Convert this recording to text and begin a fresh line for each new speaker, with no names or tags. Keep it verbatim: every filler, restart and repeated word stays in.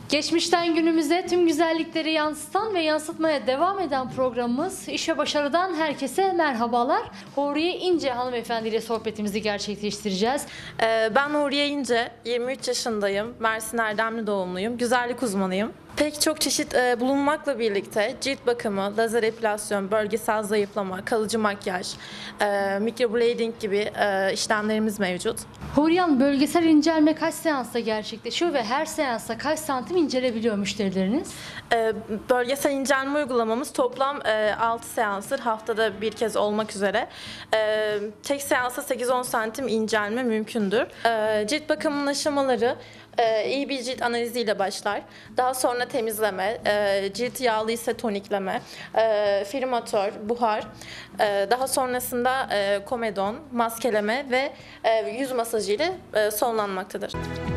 Geçmişten günümüze tüm güzellikleri yansıtan ve yansıtmaya devam eden programımız İş ve Başarı'dan herkese merhabalar. Huriye İnce hanımefendi ile sohbetimizi gerçekleştireceğiz.
Ee, Ben Huriye İnce, yirmi üç yaşındayım, Mersin Erdemli doğumluyum, güzellik uzmanıyım. Pek çok çeşit e, bulunmakla birlikte cilt bakımı, lazer epilasyon, bölgesel zayıflama, kalıcı makyaj, e, microblading gibi e, işlemlerimiz mevcut.
Huriye Hanım, bölgesel incelme kaç seansta gerçekleşiyor ve her seansta kaç santim incelebiliyor müşterileriniz?
E, bölgesel incelme uygulamamız toplam e, altı seanstır, haftada bir kez olmak üzere. E, tek seansta sekiz on santim incelme mümkündür. E, cilt bakımının aşamaları e, iyi bir cilt analiziyle başlar. Daha sonra temizleme, e, cilt yağlı ise tonikleme, e, firmatör, buhar, e, daha sonrasında e, komedon, maskeleme ve e, yüz masajı ile e, sonlanmaktadır.